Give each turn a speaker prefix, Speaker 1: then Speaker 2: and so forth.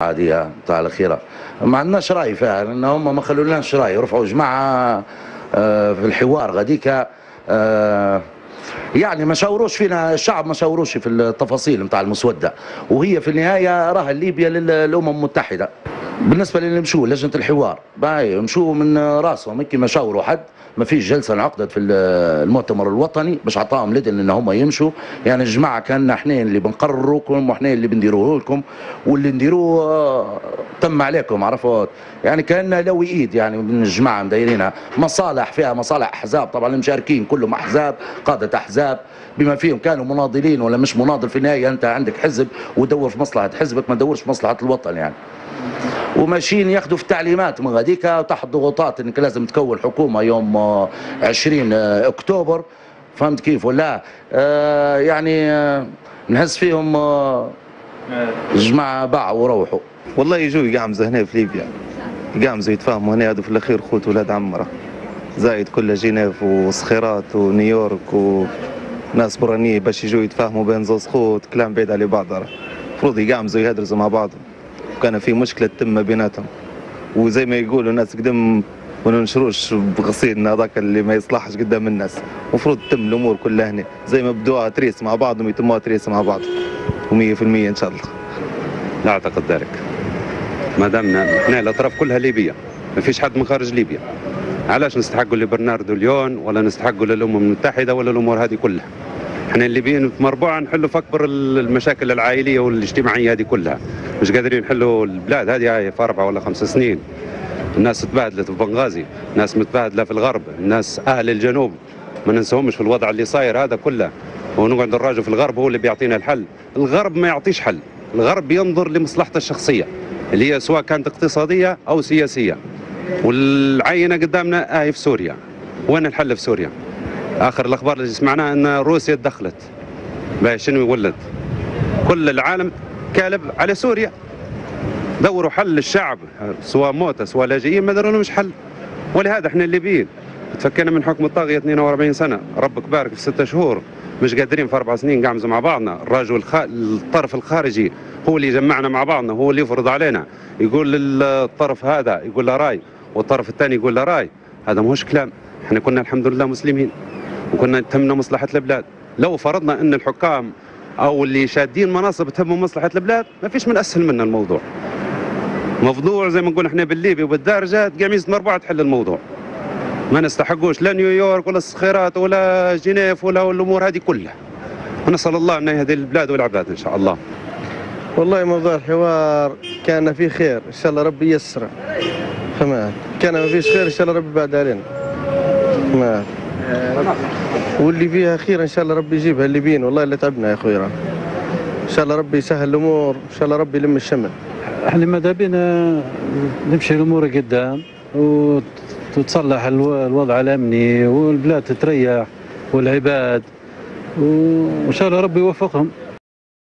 Speaker 1: عادية تاع الأخيرة ما عندناش رأي فيها، لأن هم ما خلولناش رأي، رفعوا جماعة في الحوار غاديكا يعني ما شاوروش فينا الشعب، ما شاوروش في التفاصيل نتاع المسودة، وهي في النهاية راها ليبيا للأمم المتحدة. بالنسبة للي مشوا لجنة الحوار باهي مشوا من راسهم هيك، ما شاوروا حد، ما فيش جلسه انعقدت في المؤتمر الوطني باش عطاهم لدن ان هم يمشوا. يعني الجماعه كان احنا اللي بنقرروا لكم واحنا اللي بنديروه لكم، واللي نديروه تم عليكم، عرفوا يعني كان لو ايد يعني من الجماعه مدايرينها مصالح، فيها مصالح احزاب، طبعا المشاركين كلهم احزاب، قاده احزاب بما فيهم كانوا مناضلين ولا مش مناضل، في النهايه انت عندك حزب ودور في مصلحه حزبك، ما تدورش في مصلحه الوطن يعني. وماشيين ياخذوا في التعليمات من غاديك تحت ضغوطات انك لازم تكون حكومه يوم 20 اكتوبر، فهمت كيف ولا؟ يعني نحس فيهم جماعه باعوا وروحوا.
Speaker 2: والله يجوا يقعمزوا هنا في ليبيا، يقعمزوا يتفاهموا هنا، هذو في الاخير خوت ولاد عمره، زايد كل جنيف وصخيرات ونيويورك وناس برانيه باش يجوا يتفاهموا بين زوز خوت، كلام بعيد على بعض. المفروض يقعمزوا يهدرزوا مع بعضهم، كان في مشكله تم بيناتهم، وزي ما يقولوا الناس قدام ما ننشروش بغسيلنا هذاك اللي ما يصلحش قدام الناس. المفروض تتم الامور كلها هنا زي ما بدوها تريس مع بعضهم يتموها تريس مع بعض، و100% ان شاء الله.
Speaker 3: لا اعتقد ذلك، ما دامنا احنا الاطراف كلها ليبيه، ما فيش حد من خارج ليبيا، علاش نستحقوا لبرناردو ليون ولا نستحقوا للامم المتحده ولا الامور هذه كلها؟ احنا الليبيين في مربوعه نحلوا في اكبر المشاكل العائليه والاجتماعيه هذه كلها، مش قادرين نحلوا البلاد هذه في 4 ولا 5 سنين. الناس تبهدلت في بنغازي، ناس متبهدله في الغرب، الناس اهل الجنوب ما ننساهمش في الوضع اللي صاير هذا كله، ونقعد نراجع في الغرب هو اللي بيعطينا الحل. الغرب ما يعطيش حل، الغرب ينظر لمصلحته الشخصيه اللي هي سواء كانت اقتصاديه او سياسيه. والعينه قدامنا في سوريا، وين الحل في سوريا؟ اخر الاخبار اللي سمعناها ان روسيا تدخلت، شنو يولد؟ كل العالم كالب على سوريا، دوروا حل للشعب سواء موتى سواء لاجئين، ما داروا لهمش حل. ولهذا احنا الليبيين تفكينا من حكم الطاغيه 42 سنه، ربك بارك في 6 شهور مش قادرين في 4 سنين قعمزوا مع بعضنا. الراجل الطرف الخارجي هو اللي يجمعنا مع بعضنا، هو اللي يفرض علينا، يقول للطرف هذا يقول له راي والطرف الثاني يقول له راي. هذا ماهوش كلام. احنا كنا الحمد لله مسلمين وكنا تهمنا مصلحه البلاد. لو فرضنا ان الحكام او اللي شادين مناصب تهمهم مصلحه البلاد، ما فيش من اسهل من الموضوع. موضوع زي ما نقول احنا بالليبي وبالدارجه قميص مربوعه تحل الموضوع. ما نستحقوش لا نيويورك ولا الصخيرات ولا جنيف ولا الامور هذه كلها. ونسال الله ان يهدي البلاد والعباد ان شاء الله.
Speaker 4: والله موضوع الحوار كان فيه خير، ان شاء الله ربي ييسره. فما كان ما فيش خير ان شاء الله ربي بعد علينا. ما واللي فيها خير ان شاء الله ربي يجيبها الليبيين، والله اللي تعبنا يا اخويا. ان شاء الله ربي يسهل الامور، ان شاء الله ربي يلم الشمل.
Speaker 5: احنا ماذا بينا نمشي الامور قدام وتصلح الوضع الامني والبلاد تتريح والعباد، وان شاء الله ربي يوفقهم.